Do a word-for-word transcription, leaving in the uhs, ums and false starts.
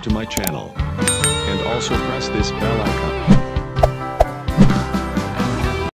subscribe to my channel. And also press this bell icon.